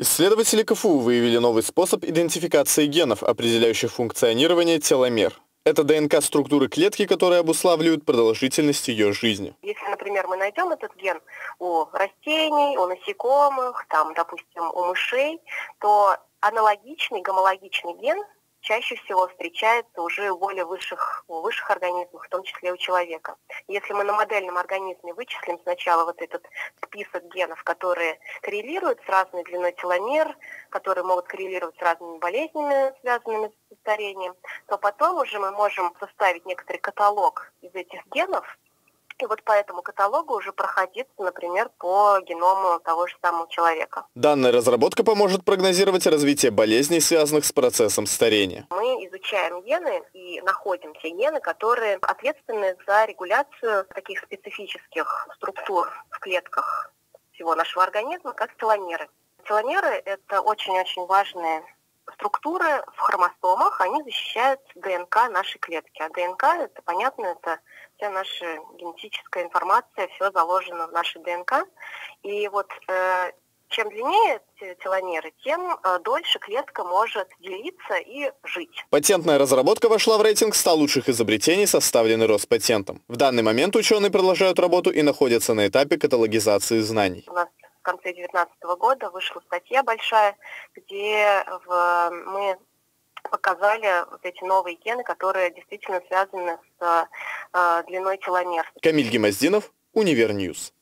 Исследователи КФУ выявили новый способ идентификации генов, определяющих функционирование теломер. Это ДНК структуры клетки, которые обуславливают продолжительность ее жизни. Если, например, мы найдем этот ген у растений, у насекомых, там, допустим, у мышей, то аналогичный, гомологичный ген чаще всего встречается уже у более высших организмов, в том числе у человека. Если мы на модельном организме вычислим сначала вот этот список генов, которые коррелируют с разной длиной теломер, которые могут коррелировать с разными болезнями, связанными с старением, то потом уже мы можем составить некоторый каталог из этих генов, и вот по этому каталогу уже проходиться, например, по геному того же самого человека. Данная разработка поможет прогнозировать развитие болезней, связанных с процессом старения. Мы изучаем гены и находим те гены, которые ответственны за регуляцию таких специфических структур в клетках всего нашего организма, как теломеры. Теломеры – это очень-очень важные структуры в хромосомах, они защищают ДНК нашей клетки. А ДНК, это понятно, это вся наша генетическая информация, все заложено в нашей ДНК. И вот чем длиннее теломеры, тем дольше клетка может делиться и жить. Патентная разработка вошла в рейтинг 100 лучших изобретений, составленный Роспатентом. В данный момент ученые продолжают работу и находятся на этапе каталогизации знаний. У нас в конце 2019 года вышла статья большая, где мы показали вот эти новые гены, которые действительно связаны с длиной теломер. Камиль Гемоздинов, Универньюз.